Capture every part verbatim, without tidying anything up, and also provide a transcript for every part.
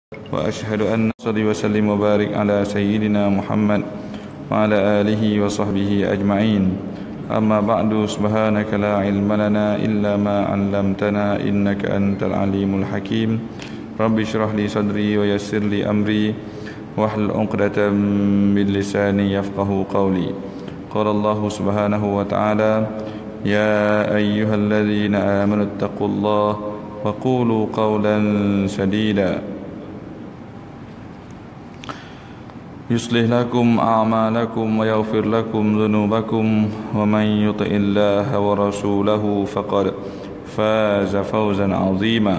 وأشهد أن صلي وسلم وبارك على سيدنا محمد وعلى آله وصحبه أجمعين. أما بعد، سبحانك لا علم لنا إلا ما علمتنا إنك أنت العليم الحكيم. رب اشرح لي صدري ويسر لي أمري واحلل عقدة من لساني يفقهوا قولي. قال الله سبحانه وتعالى: يا أيها الذين آمنوا اتقوا الله وقولوا قولا سديدا يصلح لكم أعمالكم ويغفر لكم ذنوبكم ومن يطع الله ورسوله فقد فاز فوزا عظيما.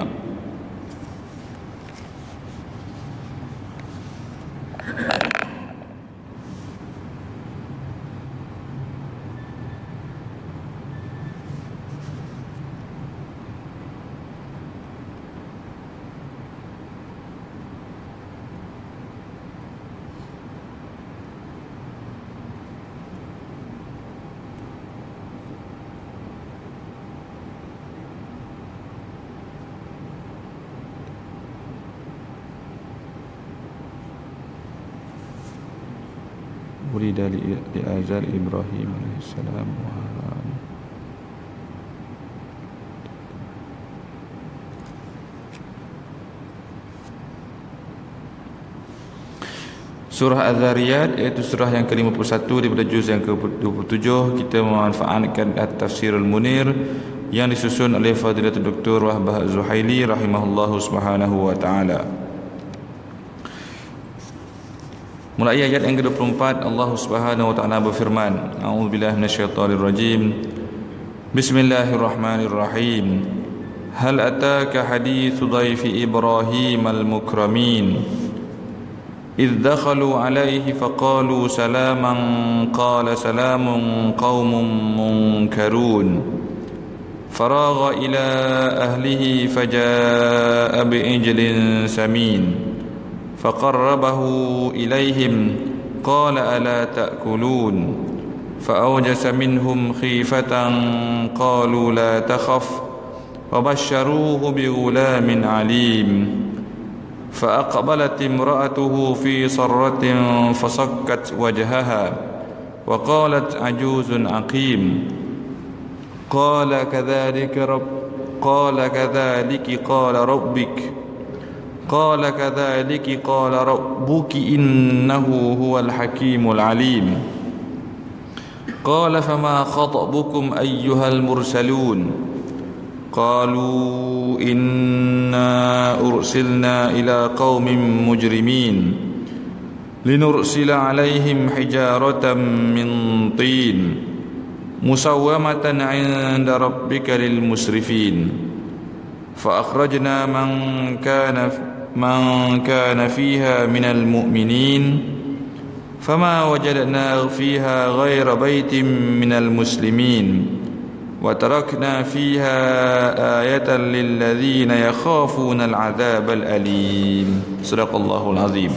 ولد لآزال إبراهيم عليه السلام وهاران. Surah Az-Zariyat, iaitu surah yang ke lima puluh satu daripada juz yang ke dua puluh tujuh. Kita memanfaatkan At-Tafsirul Munir yang disusun oleh Fadilatul Doktor Wahbah Az-Zuhaili rahimahullahu subhanahu wa ta'ala. Mulai ayat yang ke dua puluh empat, Allah Subhanahu wa taala berfirman, A'udzubillahi minasyaitonir rajim. Bismillahirrahmanirrahim. Hal ataka haditsu dhaifi Ibrahim al-mukramin idh dakhalu alayhi faqalu salaman qala salamun qaumun munkarun faragha ila ahlihi fajaa'a bi'ijlin samin فقربه إليهم قال ألا تأكلون فأوجس منهم خيفة قالوا لا تخف وبشروه بغلام عليم فأقبلت امرأته في صرة فصكت وجهها وقالت عجوز عقيم قال كذلك رب قال كذلك قال ربك قال كذلك قال ربك إنه هو الحكيم العليم قال فما خطبكم أيها المرسلون قالوا إنا أرسلنا إلى قوم مجرمين لنرسل عليهم حجارة من طين مسومة عند ربك للمسرفين فأخرجنا من كان من كان فيها من المؤمنين فما وجدنا فيها غير بيت من المسلمين وتركنا فيها آية للذين يخافون العذاب الأليم. صدق الله العظيم.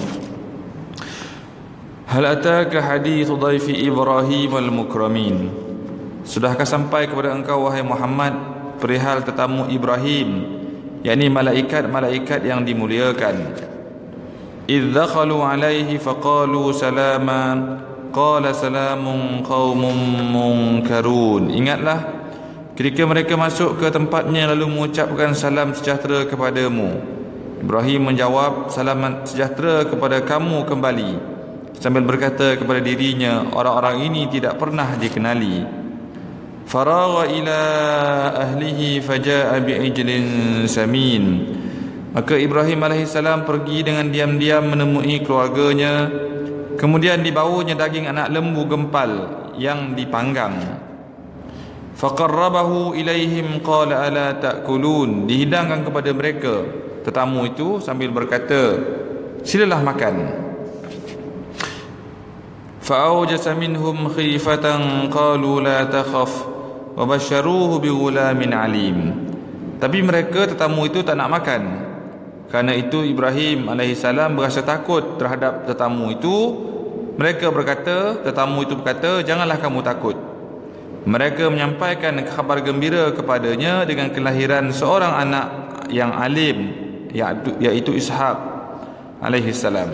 هل أتاك حديث ضيف إبراهيم المكرمين. Sudahkah sampai kepada engkau wahai Muhammad perihal tetamu Ibrahim, yakni malaikat-malaikat yang dimuliakan. Idh dakhalu alaihi faqalu salama qala salamun qaumun munkarun. Ingatlah ketika mereka masuk ke tempatnya lalu mengucapkan salam sejahtera kepadamu. Ibrahim menjawab, salam sejahtera kepada kamu kembali, sambil berkata kepada dirinya, orang-orang ini tidak pernah dikenali. Faragha ila ahlihi fajaa'a bi'ijlin samin. Maka Ibrahim alaihissalam pergi dengan diam-diam menemui keluarganya, kemudian dibawanya daging anak lembu gempal yang dipanggang. Faqarrabahu ilaihim qala ala ta'kulun. Dihidangkan kepada mereka tetamu itu sambil berkata, silalah makan. Fa'awjasa minhum khifatan qalu la takhaf wa basyaruhu bighulamin alim. Tapi mereka tetamu itu tak nak makan. Karena itu Ibrahim alaihissalam berasa takut terhadap tetamu itu. Mereka berkata, tetamu itu berkata, janganlah kamu takut. Mereka menyampaikan kabar gembira kepadanya dengan kelahiran seorang anak yang alim, iaitu Ishak. alaihi salam.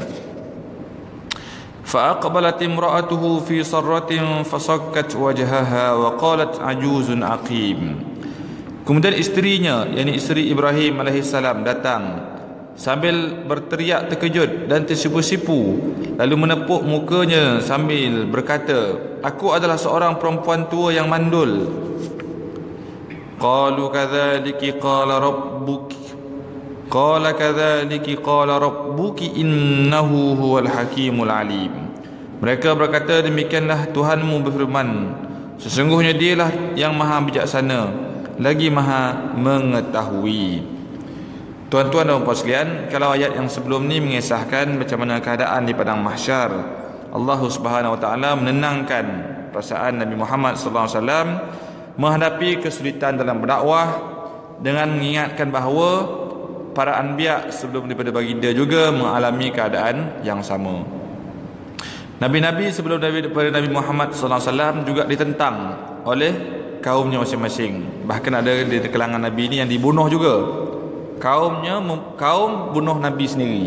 فأقبلت امرأته في صرة فصكت وجهها وقالت عجوز عقيم. Kemudian isterinya, yakni isteri Ibrahim alaihissalam datang sambil berteriak terkejut dan tersipu-sipu, lalu menepuk mukanya sambil berkata, aku adalah seorang perempuan tua yang mandul. Qalu kadzaliki qala rabbuki Qala kadzaliki qala rabbuki innahu huwal hakimul alim. Mereka berkata, demikianlah Tuhanmu berfirman, sesungguhnya dialah yang maha bijaksana lagi maha mengetahui. Tuan-tuan dan puan sekalian, kalau ayat yang sebelum ni mengisahkan macam mana keadaan di padang mahsyar, Allah Subhanahu wa taala menenangkan perasaan Nabi Muhammad sallallahu alaihi wasallam menghadapi kesulitan dalam berdakwah dengan mengingatkan bahawa para anbiya sebelum daripada baginda juga mengalami keadaan yang sama. Nabi-nabi sebelum daripada Nabi Muhammad sallallahu alaihi wasallam juga ditentang oleh kaumnya masing-masing. Bahkan ada di kalangan Nabi ini yang dibunuh juga. Kaumnya kaum bunuh Nabi sendiri.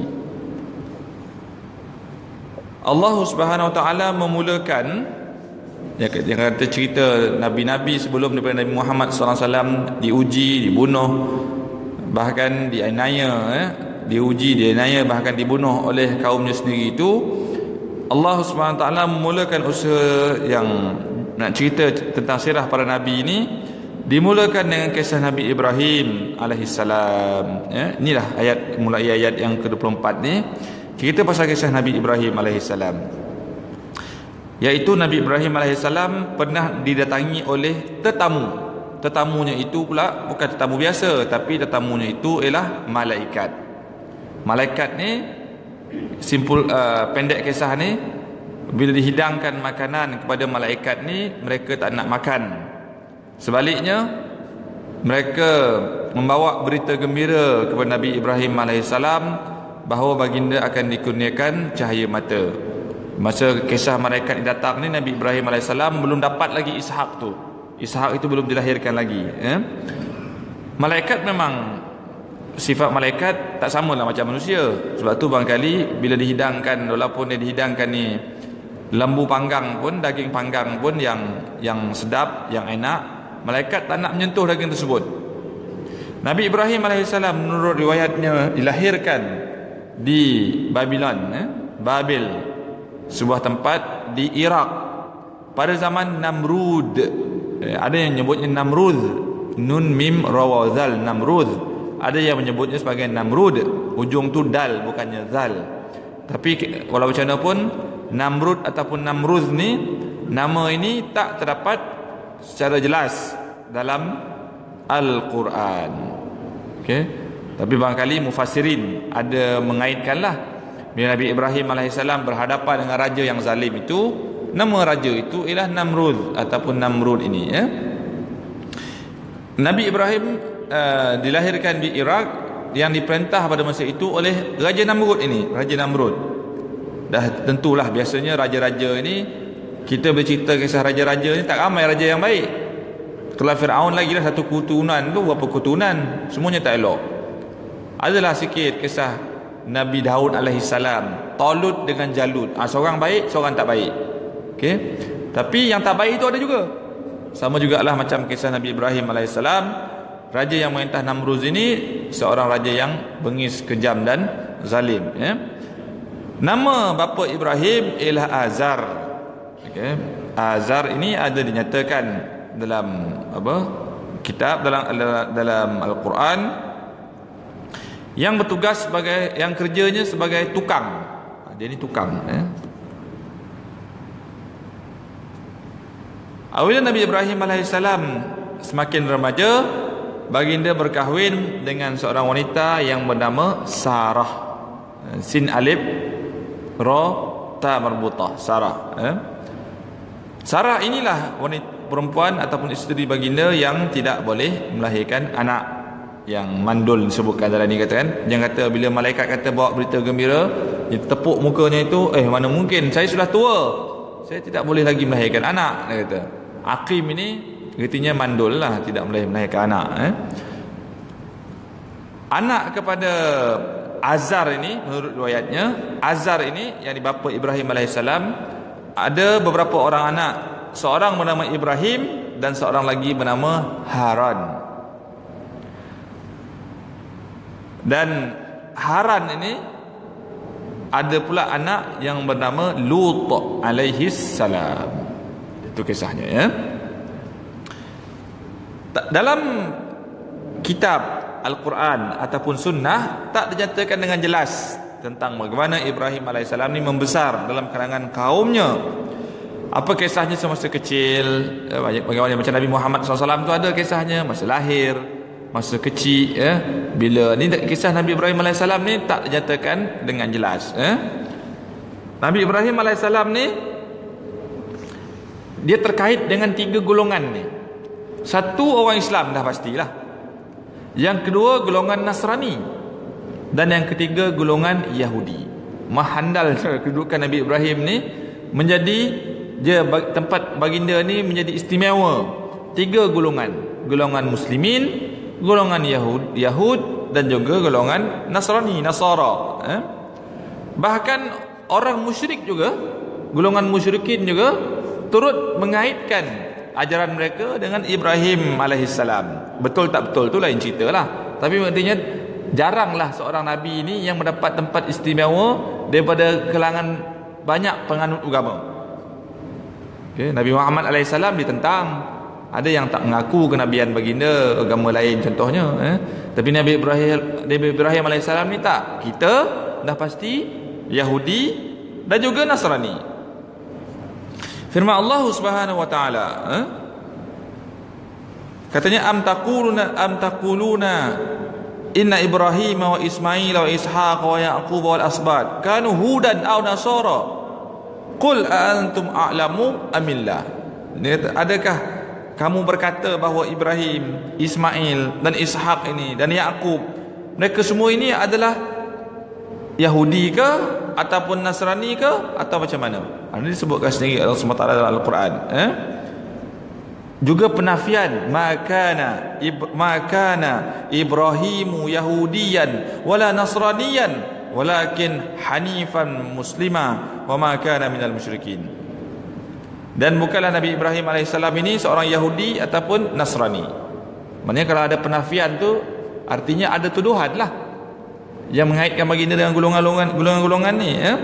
Allah Subhanahu wa taala memulakan yang kata cerita Nabi-nabi sebelum daripada Nabi Muhammad sallallahu alaihi wasallam diuji, dibunuh, bahkan dianiaya, eh, diuji, dianiaya, bahkan dibunuh oleh kaumnya sendiri itu. Allah Subhanahu wa taala memulakan usaha yang nak cerita tentang sirah para nabi ini dimulakan dengan kisah Nabi Ibrahim alaihissalam. Ya, inilah ayat mulai ayat yang ke dua puluh empat ni cerita pasal kisah Nabi Ibrahim alaihissalam. Iaitu Nabi Ibrahim alaihissalam pernah didatangi oleh tetamu. Tetamunya itu pula bukan tetamu biasa, tapi tetamunya itu ialah malaikat. Malaikat ni simpul uh, pendek kisah ni, bila dihidangkan makanan kepada malaikat ni, mereka tak nak makan. Sebaliknya, mereka membawa berita gembira kepada Nabi Ibrahim alaihissalam bahawa baginda akan dikurniakan cahaya mata. Masa kisah malaikat datang ni, Nabi Ibrahim alaihissalam belum dapat lagi Ishak tu. Ishak itu belum dilahirkan lagi, eh? Malaikat memang sifat malaikat tak samalah macam manusia. Sebab tu barangkali bila dihidangkan, walaupun dia dihidangkan ni lembu panggang pun, daging panggang pun yang yang sedap, yang enak, malaikat tak nak menyentuh daging tersebut. Nabi Ibrahim alaihissalam menurut riwayatnya dilahirkan di Babylon, eh? Babil, sebuah tempat di Iraq pada zaman Namrud. Ada yang menyebutnya Namrud, nun mim ra wa zal, Namrud. Ada yang menyebutnya sebagai Namrud, ujung tu dal bukannya zal. Tapi walau macam mana pun, Namrud ataupun Namrud ni, nama ini tak terdapat secara jelas dalam Al-Quran. Okey. Tapi barangkali mufassirin ada mengaitkanlah bila Nabi Ibrahim alaihissalam berhadapan dengan raja yang zalim itu, nama raja itu ialah Namrud ataupun Namrud ini, ya. Nabi Ibrahim uh, dilahirkan di Iraq yang diperintah pada masa itu oleh Raja Namrud ini, Raja Namrud. Dah tentulah biasanya raja-raja ini, kita bercerita kisah raja-raja ni tak ramai raja yang baik. Kalau Fir'aun lagi dah satu keturunan tu, berapa keturunan, semuanya tak elok. Adalah sikit kisah Nabi Daud alaihissalam, Talut dengan Jalut. Ah, seorang baik, seorang tak baik. Okey. Tapi yang tak baik itu ada juga. Sama jugalah macam kisah Nabi Ibrahim alaihissalam. Raja yang merintah Namrud ini seorang raja yang bengis, kejam dan zalim, ya. Nama bapa Ibrahim ialah Azar. Okey. Azar ini ada dinyatakan dalam apa? Kitab dalam dalam Al-Quran yang bertugas sebagai, yang kerjanya sebagai tukang. Dia ni tukang, ya. Apabila Nabi Ibrahim alaihissalam semakin remaja, baginda berkahwin dengan seorang wanita yang bernama Sarah. Sin alif ra ta marbutah, Sarah, eh? Sarah inilah wanita perempuan ataupun isteri baginda yang tidak boleh melahirkan anak, yang mandul disebutkan dalam ni, kata kan. Yang kata bila malaikat kata bawa berita gembira, dia tepuk mukanya itu, eh mana mungkin, saya sudah tua, saya tidak boleh lagi melahirkan anak, dia kata. Aqim ini artinya mandul lah, tidak boleh melahirkan anak, eh? Anak kepada Azar ini, menurut riwayatnya, Azar ini yang bapa Ibrahim alaihissalam, ada beberapa orang anak. Seorang bernama Ibrahim dan seorang lagi bernama Haran. Dan Haran ini ada pula anak yang bernama Lut alaihissalam. Itu kisahnya, ya. Dalam kitab Al-Quran ataupun sunnah tak dinyatakan dengan jelas tentang bagaimana Ibrahim alaihissalam ni membesar dalam kalangan kaumnya. Apa kisahnya semasa kecil, bagaimana macam Nabi Muhammad sallallahu alaihi wasallam tu ada kisahnya masa lahir, masa kecil, ya. Bila ni kisah Nabi Ibrahim alaihissalam ni tak dinyatakan dengan jelas, ya. Nabi Ibrahim alaihissalam ni dia terkait dengan tiga golongan ni. Satu, orang Islam dah pastilah. Yang kedua, golongan Nasrani. Dan yang ketiga, golongan Yahudi. Mahandal kedudukan Nabi Ibrahim ni menjadi dia tempat baginda ni menjadi istimewa. Tiga golongan, golongan Muslimin, golongan Yahud, Yahud dan juga golongan Nasrani, Nasara, eh? Bahkan orang musyrik juga, golongan musyrikin juga turut mengaitkan ajaran mereka dengan Ibrahim alaihissalam. Betul tak betul tu lain cerita lah. Tapi maksudnya jaranglah seorang Nabi ini yang mendapat tempat istimewa daripada kalangan banyak penganut agama. Okay. Nabi Muhammad alaihissalam ditentang. Ada yang tak mengaku kenabian baginda, agama lain contohnya, eh? Tapi Nabi Ibrahim Nabi Ibrahim alaihissalam ni tak. Kita dah pasti Yahudi dan juga Nasrani. Firman Allah Subhanahu wa taala, eh? Katanya am taquluna am taquluna inna Ibrahim wa Ismail wa Ishaq wa Yaqub wal asbat kanu hudan aw nasara qul a antum a'lamu amillah. Adakah kamu berkata bahawa Ibrahim, Ismail dan Ishaq ini dan Yaqub, mereka semua ini adalah Yahudi ke ataupun Nasrani ke atau macam mana? Ini disebutkan sendiri Allah subhanahu wa taala dalam Al-Quran, eh? Juga penafian makana makana Ibrahimu Yahudiyan wala Nasraniyan walakin hanifan muslima wa ma kana minal musyrikin. Dan bukanlah Nabi Ibrahim alaihissalam ini seorang Yahudi ataupun Nasrani. Maknanya kalau ada penafian tu artinya ada tuduhan lah yang mengaitkan baginda dengan golongan-golongan golongan-golongan ni, ya.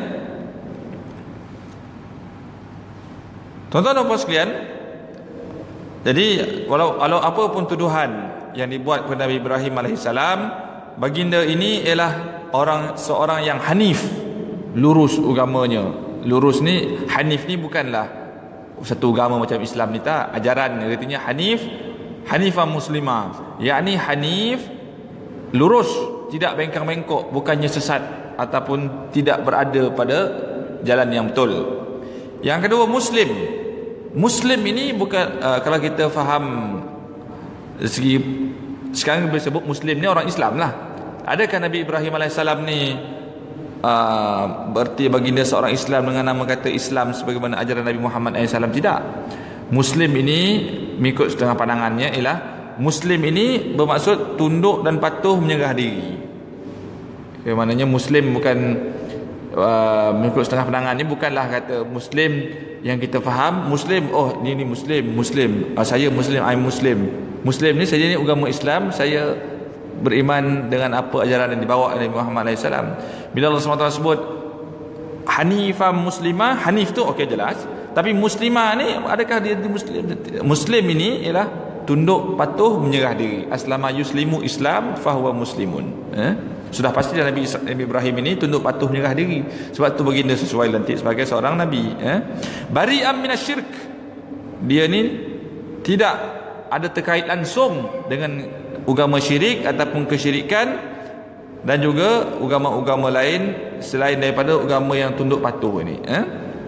Tuan-tuan dan puan sekalian, jadi walau, walau apa pun tuduhan yang dibuat kepada Nabi Ibrahim alaihissalam, baginda ini ialah orang seorang yang hanif, lurus agamanya. Lurus ni, hanif ni bukanlah satu agama macam Islam ni, tak. Ajaran artinya hanif, hanifah muslimah, yakni hanif, lurus, tidak bengkang-bengkok, bukannya sesat ataupun tidak berada pada jalan yang betul. Yang kedua, Muslim. Muslim ini bukan, uh, kalau kita faham segi sekarang boleh sebut Muslim ni orang Islam lah. Adakah Nabi Ibrahim alaihissalam ni uh, berarti baginda seorang Islam dengan nama kata Islam sebagaimana ajaran Nabi Muhammad alaihissalam? Tidak. Muslim ini mengikut setengah pandangannya ialah Muslim ini bermaksud tunduk dan patuh menyerah diri. Okay, maknanya Muslim bukan uh, mengikut setengah pandangan ni bukanlah kata Muslim yang kita faham Muslim, oh ni ni Muslim, Muslim, uh, saya Muslim, I'm Muslim. Muslim ni saya ni agama Islam, saya beriman dengan apa ajaran yang dibawa oleh Muhammad alaihi salam. Bila Allah subhanahu wa taala sebut Hanifah Muslimah, Hanif tu okey jelas. Tapi Muslimah ni adakah dia Muslim? Muslim ini ialah tunduk patuh menyerah diri. Aslama yuslimu Islam fahuwa muslimun. Eh? Sudah pasti Nabi Ibrahim ini tunduk patuh menyerah diri. Sebab tu baginda sesuai lantik sebagai seorang Nabi. Eh? Bari'am minasyirk. Dia ni tidak ada terkait langsung dengan agama syirik ataupun kesyirikan dan juga agama-agama lain selain daripada agama yang tunduk patuh ini. Eh?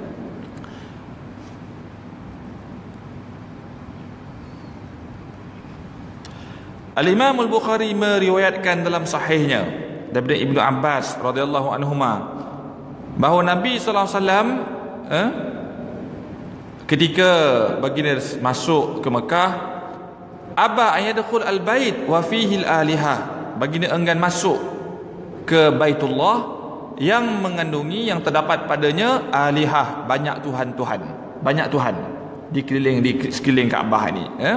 Al-Imam Al-Bukhari meriwayatkan dalam sahihnya daripada Ibnu Abbas radhiyallahu anhuma bahawa Nabi sallallahu alaihi wasallam eh, ketika baginda masuk ke Mekah, aba ayadkhul al-bait wa fihi al-alihah, baginda enggan masuk ke Baitullah yang mengandungi, yang terdapat padanya alihah, banyak Tuhan-Tuhan, banyak Tuhan di keliling, di sekeliling Kaabah ini, ya.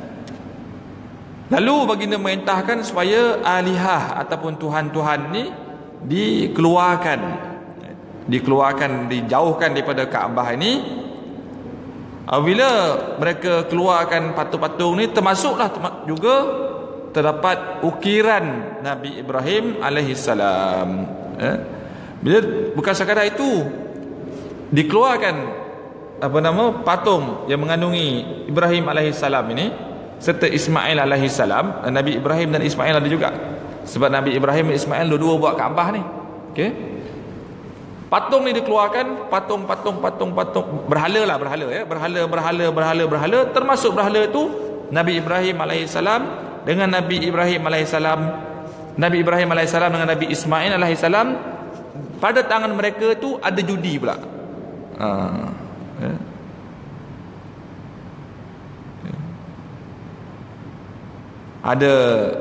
Lalu baginda merintahkan supaya alihah ataupun Tuhan-Tuhan ni dikeluarkan, dikeluarkan, dijauhkan daripada Kaabah ini. Apabila mereka keluarkan patung-patung ni, termasuklah juga terdapat ukiran Nabi Ibrahim alaihissalam. Eh? Bila bukan sekadar itu, dikeluarkan apa nama patung yang mengandungi Ibrahim alaihissalam ini serta Ismail alaihissalam. Nabi Ibrahim dan Ismail ada juga, sebab Nabi Ibrahim dan Ismail dua-dua buat Kaabah ni. Okey. Patung ni dikeluarkan, patung patung patung patung berhala lah, berhala ya, berhala berhala berhala berhala, termasuk berhala itu Nabi Ibrahim alaihissalam dengan Nabi Ibrahim alaihissalam, Nabi Ibrahim alaihissalam dengan Nabi Ismail alaihissalam, pada tangan mereka tu ada judi pula. Ha, ya. Ada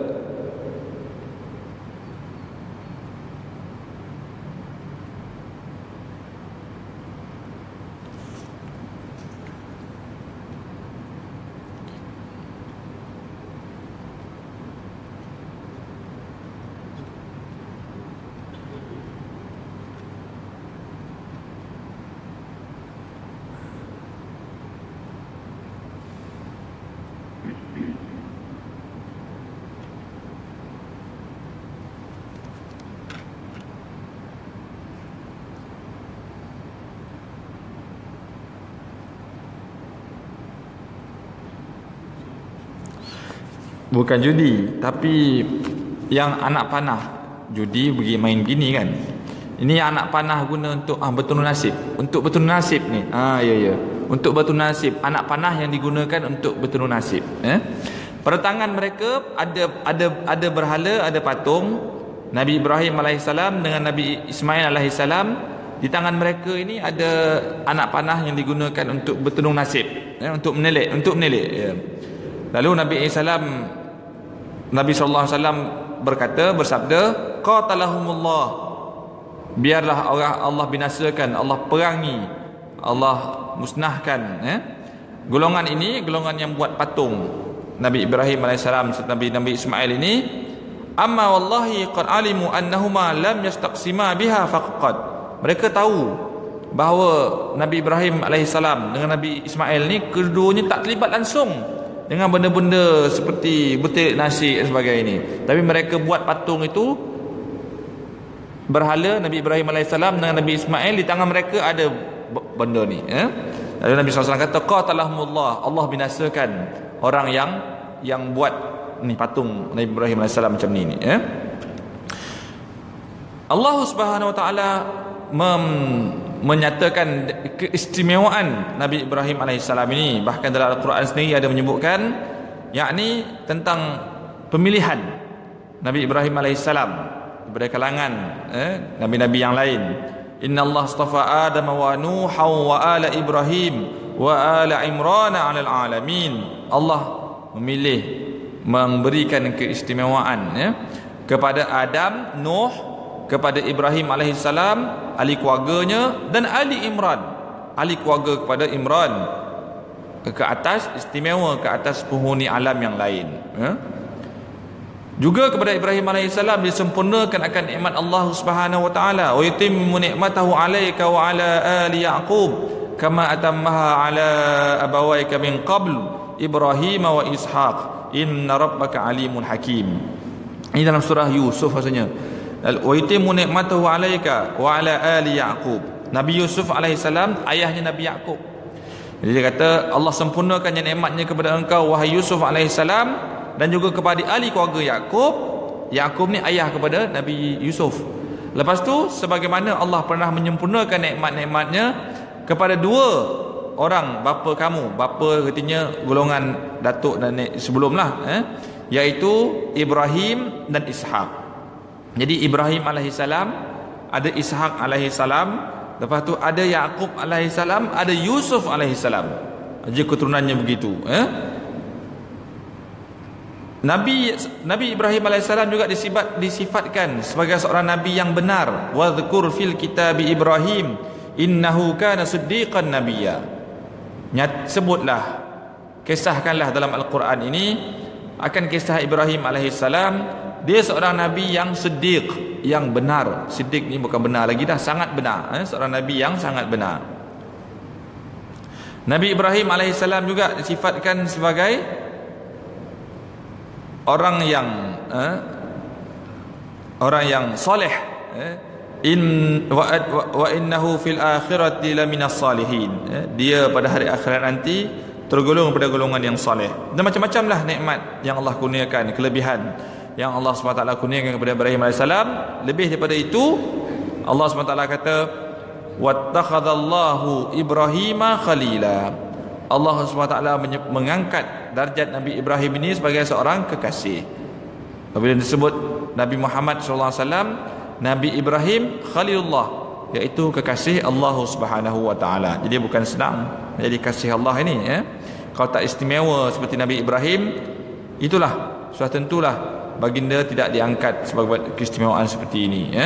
bukan judi, tapi yang anak panah. Judi pergi main begini kan. Ini yang anak panah guna untuk ah, bertunu nasib. Untuk bertunu nasib ni. Ah ya ya. Untuk bertunu nasib, anak panah yang digunakan untuk bertunu nasib, eh? Pada tangan mereka ada ada ada berhala, ada patung Nabi Ibrahim alaihissalam dengan Nabi Ismail alaihissalam. Di tangan mereka ini ada anak panah yang digunakan untuk bertunu nasib, eh? Untuk menelik, untuk menelik, ya. Lalu Nabi Islam Nabi sallallahu alaihi wasallam berkata, bersabda, qatalahumullah, biarlah orang Allah binasakan, Allah perangi, Allah musnahkan, eh? Golongan ini, golongan yang buat patung Nabi Ibrahim alaihissalam serta Nabi Nabi Ismail ini. Amma wallahi qad alimu annahuma lam yastaqsima biha faqad. Mereka tahu bahawa Nabi Ibrahim alaihissalam dengan Nabi Ismail ni keduanya tak terlibat langsung dengan benda-benda seperti betik nasi dan sebagainya ini. Tapi mereka buat patung itu, berhala Nabi Ibrahim alaihissalam dengan Nabi Ismail, di tangan mereka ada benda ni, eh? Lalu Nabi sallallahu alaihi wasallam kata, qatalahumullah, Allah binasakan orang yang yang buat ni patung Nabi Ibrahim alaihissalam macam ni, eh? Allah Subhanahu wa taala mem menyatakan keistimewaan Nabi Ibrahim alaihissalam ini. Bahkan dalam Al-Quran sendiri ada menyebutkan, yakni tentang pemilihan Nabi Ibrahim alaihissalam daripada kalangan eh, Nabi-Nabi yang lain. Inna Allah astafa Adam wa Nuha wa ala Ibrahim wa ala Imran ala alamin. Allah memilih, memberikan keistimewaan, eh, kepada Adam, Nuh, kepada Ibrahim alaihissalam, ahli keluarganya, dan Ali Imran, ahli keluarga kepada Imran, ke atas, istimewa ke atas penghuni alam yang lain, ya? Juga kepada Ibrahim alaihissalam disempurnakan akan nikmat Allah Subhanahu wa taala, wa yutimmu ni'matahu 'alaika wa 'ala ali Yaqub kama atammaha 'ala abawaika min qabl Ibrahim wa Ishaq inna rabbaka alimun hakim. Ini dalam surah Yusuf rasanya. Wa yutimmu ni'matahu 'alaika wa 'ala ali Yaqub. Nabi Yusuf alaihissalam ayahnya Nabi Yaqub. Jadi dia kata, Allah sempurnakan nikmatnya kepada engkau wahai Yusuf alaihissalam, dan juga kepada ahli keluarga Yaqub. Yaqub ni ayah kepada Nabi Yusuf. Lepas tu, sebagaimana Allah pernah menyempurnakan nikmat-nikmatnya kepada dua orang bapa kamu, bapa artinya golongan datuk dan nek sebelumlah, eh, iaitu Ibrahim dan Ishaq. Jadi Ibrahim alaihissalam, ada Ishaq alaihissalam, lepas tu ada Yaqub alaihissalam, ada Yusuf alaihissalam. Jadi keturunannya begitu, eh? Nabi Nabi Ibrahim alaihissalam juga disifat, disifatkan sebagai seorang nabi yang benar. Wadhkur fil kitab Ibrahim innahu kana siddiqan nabiyya. Nyat, sebutlah, kisahkanlah dalam Al-Quran ini akan kisah Ibrahim alaihissalam. Dia seorang nabi yang siddiq, yang benar. Siddiq ni bukan benar lagi dah, sangat benar, eh? Seorang nabi yang sangat benar. Nabi Ibrahim alaihissalam juga disifatkan sebagai orang yang eh, orang yang soleh, eh, in wa, wa, wa innahu fil akhirati laminas salihin, eh, dia pada hari akhirat nanti tergolong pada golongan yang soleh. Dan macam-macamlah nikmat yang Allah kurniakan, kelebihan yang Allah subhanahu wa taala kurniakan kepada Ibrahim alaihissalam. Lebih daripada itu, Allah subhanahu wa taala kata wattakhadallahu Ibrahima khalila. Allah subhanahu wa taala mengangkat darjat Nabi Ibrahim ini sebagai seorang kekasih. Apabila disebut Nabi Muhammad sallallahu alaihi wasallam, Nabi Ibrahim Khalilullah, iaitu kekasih Allah Subhanahu wa taala. Jadi bukan senang jadi kasih Allah ini, ya. Kalau tak istimewa seperti Nabi Ibrahim, itulah sudah tentulah baginda tidak diangkat sebagai keistimewaan seperti ini, ya.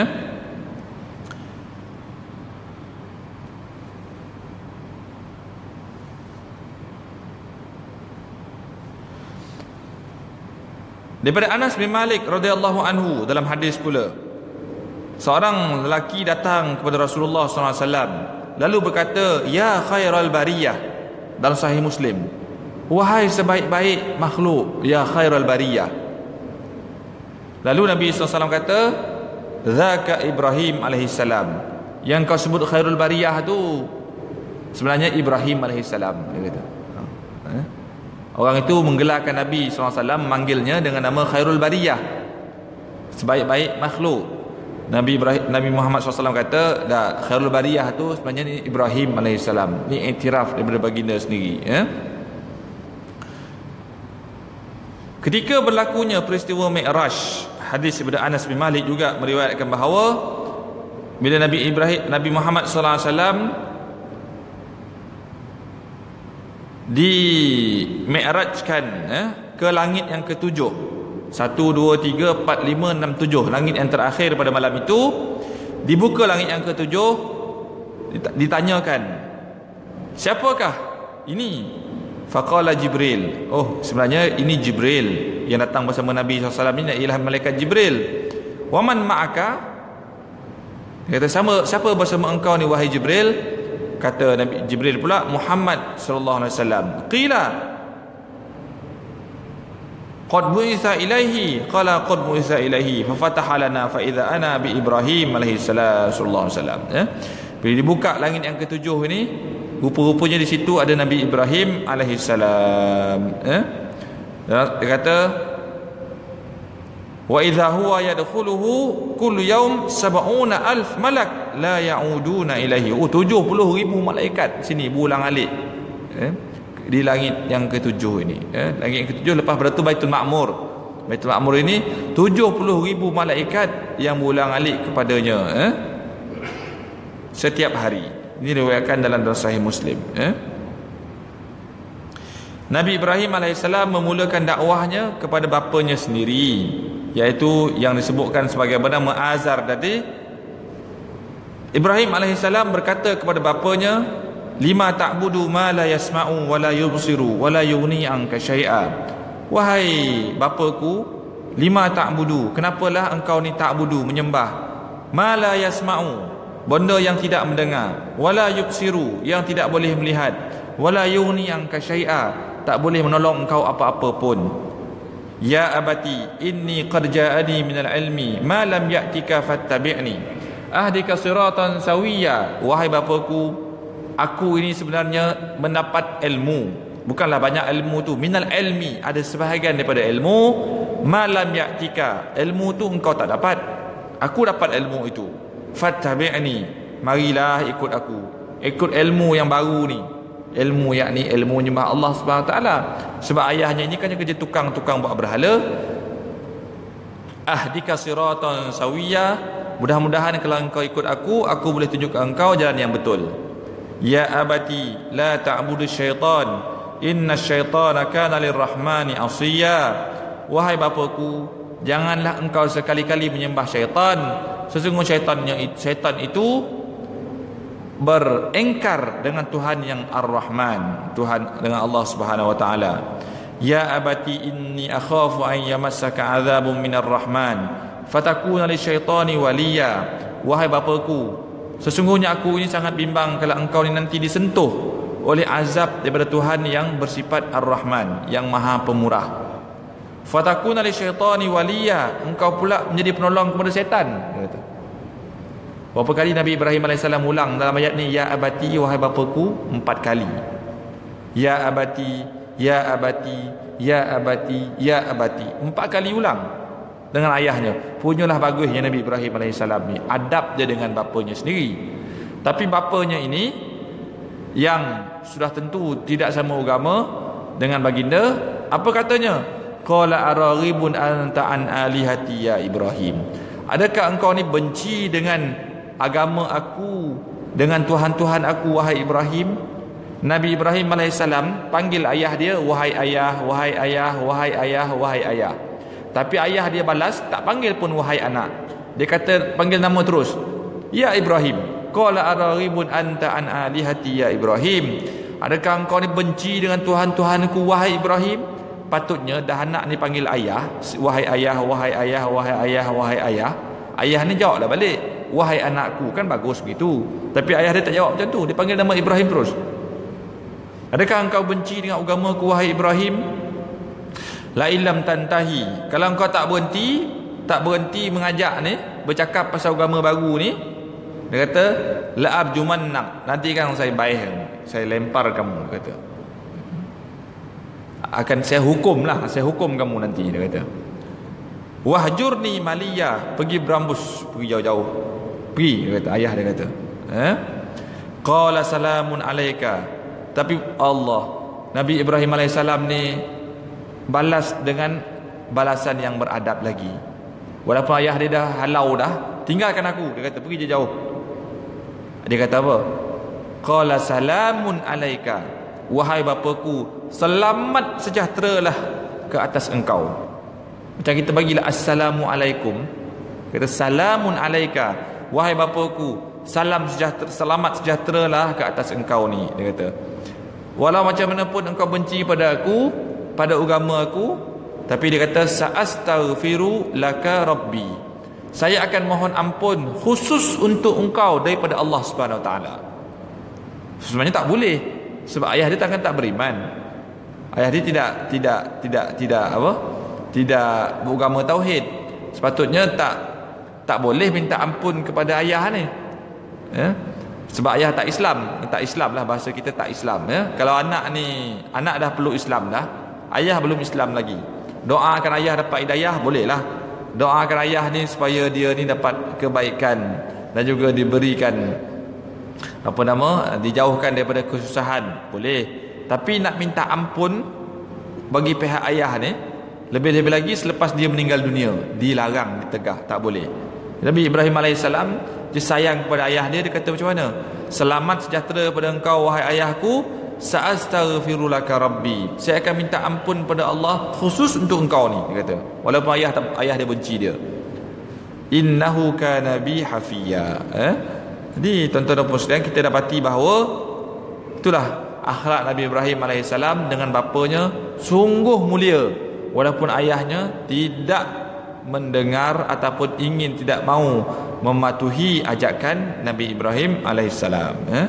Daripada Anas bin Malik radhiyallahu anhu dalam hadis pula, seorang lelaki datang kepada Rasulullah sallallahu alaihi wasallam lalu berkata, ya khairal bariyah, dalam Sahih Muslim, wahai sebaik-baik makhluk, ya khairal bariyah. Lalu Nabi sallallahu alaihi wasallam kata, zaka Ibrahim alaihissalam, yang kau sebut khairul bariyah tu sebenarnya Ibrahim alaihissalam, dia kata. Ha? Orang itu menggelarkan Nabi sallallahu alaihi wasallam, memanggilnya dengan nama Khairul Bariyah, sebaik-baik makhluk. Nabi Ibrahim, Nabi Muhammad sallallahu alaihi wasallam kata, dah, Khairul Bariyah tu sebenarnya ni Ibrahim alaihissalam. Ni iktiraf daripada baginda sendiri, ya. Ketika berlakunya peristiwa Mi'raj, hadis daripada Anas bin Malik juga meriwayatkan bahawa bila Nabi Ibrahim, Nabi Muhammad sallallahu alaihi wasallam di mi'rajkan, eh, ke langit yang ketujuh, satu, dua, tiga, empat, lima, enam, tujuh, langit yang terakhir pada malam itu. Dibuka langit yang ketujuh, ditanyakan, siapakah ini? Faqala Jibril. Oh, sebenarnya ini Jibril yang datang bersama Nabi sallallahu alaihi wasallam, ini ialah malaikat Jibril. Waman ma'aka, dia kata, sama, siapa bersama engkau ni wahai Jibril? Kata Nabi Jibril pula, Muhammad sallallahu alaihi wasallam. Qila qad bu'itha ilaihi, qala qad bu'itha ilaihi, fa fataha lana fa idza ana bi Ibrahim alaihi salam sallallahu alaihi wasallam. Ya. Bila dibuka langit yang ketujuh ini, rupa-rupanya di situ ada Nabi Ibrahim alaihi salam. Ya. Dia kata, wa idza huwa yadkhuluhu kullu yaum sab'una alf malak la ya'uduna ilaihi. Oh, tujuh puluh ribu malaikat sini berulang-alik, eh, di langit yang ketujuh ini, eh, langit yang ketujuh lepas pada tu Baitul Ma'mur. Baitul Ma'mur ini tujuh puluh ribu malaikat yang berulang-alik kepadanya, eh, setiap hari. Ini diriwayatkan dalam Sahih Muslim, eh. Nabi Ibrahim alaihissalam memulakan dakwahnya kepada bapanya sendiri, iaitu yang disebutkan sebagai bernama Azar tadi. Ibrahim alaihissalam berkata kepada bapanya, lima ta'budu ma la yasma'u wa la yubsiru wa la yughni anka syai'a. Wahai bapaku, lima ta'budu, kenapalah engkau ni ta'budu, menyembah, ma la yasma'u, benda yang tidak mendengar, wa la yubsiru, yang tidak boleh melihat, wa la yughni anka syai'a, tak boleh menolong engkau apa-apa pun. Ya abati inni qad ja'ani minal ilmi ma lam ya'tika fattabi'ni ahdika siratan sawiyya. Wahai bapaku, aku ini sebenarnya mendapat ilmu, bukanlah banyak ilmu tu, minal ilmi, ada sebahagian daripada ilmu, ma lam ya'tika, ilmu tu engkau tak dapat, aku dapat ilmu itu. Fattabi'ni, marilah ikut aku, ikut ilmu yang baru ni, ilmu yakni ilmu nyembah Allah Subhanahu Wa Taala. Sebab ayahnya ini kan kerja tukang-tukang buat berhala. Ahdika siratan sawiyya, mudah-mudahan kalau engkau ikut aku, aku boleh tunjukkan engkau jalan yang betul. Ya abati la ta'budu syaitan, inna syaitana kana lirrahmani asiyya. wahai bapaku, janganlah engkau sekali-kali menyembah syaitan. Sesungguhnya syaitannya syaitan itu berengkar dengan Tuhan yang Ar-Rahman, Tuhan dengan Allah Subhanahu wa taala. Ya abati inni akhafu an yamassaka adzabun minar rahman fatakuna lisyaitani waliya. Wahai bapaku, sesungguhnya aku ini sangat bimbang kalau engkau ni nanti disentuh oleh azab daripada Tuhan yang bersifat Ar-Rahman, yang Maha Pemurah. Fatakuna lisyaitani waliya, engkau pula menjadi penolong kepada syaitan. Kata. Berapa kali Nabi Ibrahim alaihissalam ulang dalam ayat ni, ya abati, wahai bapaku, empat kali. Ya abati, ya abati, ya abati, ya abati, empat kali ulang dengan ayahnya. Punyalah bagusnya Nabi Ibrahim alaihissalam ni, adab dia dengan bapanya sendiri. Tapi bapanya ini yang sudah tentu tidak sama agama dengan baginda, apa katanya? Qala araghibun anta an alihati ya Ibrahim. Adakah engkau ni benci dengan agama aku, dengan Tuhan-Tuhan aku wahai Ibrahim? Nabi Ibrahim alaihissalam panggil ayah dia wahai ayah, wahai ayah, wahai ayah, wahai ayah. Tapi ayah dia balas, tak panggil pun wahai anak. Dia kata panggil nama terus. Ya Ibrahim. Qala araghibun anta an alihati ya Ibrahim. Adakah engkau ni benci dengan Tuhan-Tuhanku wahai Ibrahim? Patutnya dah anak ni panggil ayah, wahai ayah, wahai ayah, wahai ayah, wahai ayah. Ayah ni jawablah balik, wahai anakku, kan bagus begitu. Tapi ayah dia tak jawab macam tu, dia panggil nama Ibrahim terus. Adakah engkau benci dengan agamaku wahai Ibrahim? La illam tantahi, kalau engkau tak berhenti, tak berhenti mengajak ni, bercakap pasal agama baru ni, dia kata la arjumannak, nanti kan saya baih, saya lempar kamu, dia kata. Akan saya hukum lah, saya hukum kamu nanti, dia kata. Wahjurni maliya, pergi berambus, pergi jauh-jauh, pergi, dia kata, ayah dia kata. Eh? Qala salamun alaika. Tapi Allah, Nabi Ibrahim alaihissalam ni balas dengan balasan yang beradab lagi. Walaupun ayah dia dah halau dah, tinggalkan aku, dia kata, pergi jauh. Dia kata apa? Qala salamun alaika, wahai bapaku, selamat sejahteralah ke atas engkau. Macam kita bagilah assalamu alaikum, kata salamun alaika, wahai bapaku, salam sejahtera, selamat sejahteralah ke atas engkau ni, dia kata. Walau macam mana pun engkau benci pada aku, pada agama aku, tapi dia kata sa'astaghfiru laka rabbi, saya akan mohon ampun khusus untuk engkau daripada Allah Subhanahu Wa Taala. Sebenarnya tak boleh, sebab ayah dia takkan tak beriman. Ayah dia tidak tidak tidak tidak apa? Tidak beragama tauhid. Sepatutnya tak tak boleh minta ampun kepada ayah ni. Ya? Sebab ayah tak Islam, tak Islam lah, bahasa kita tak Islam, ya. Kalau anak ni, anak dah perlu Islam dah, ayah belum Islam lagi, doakan ayah dapat hidayah, boleh lah. Doakan ayah ni supaya dia ni dapat kebaikan dan juga diberikan apa nama, dijauhkan daripada kesusahan, boleh. Tapi nak minta ampun bagi pihak ayah ni, lebih-lebih lagi selepas dia meninggal dunia, dilarang, ditegah, tak boleh. Nabi Ibrahim alaihissalam dia sayang kepada ayah dia, dia kata macam mana? Selamat sejahtera pada engkau wahai ayahku, sa'astaghfiru laka rabbi, saya akan minta ampun pada Allah khusus untuk engkau ni, dia kata. Walaupun ayah ayah dia benci dia. Innahu kana bi hafiya. Eh? Jadi tuan-tuan dan puan-puan, kita dapati bahawa itulah akhlak Nabi Ibrahim alaihissalam dengan bapanya sungguh mulia, walaupun ayahnya tidak mendengar ataupun ingin, tidak mau mematuhi ajakan Nabi Ibrahim alaihissalam. Eh?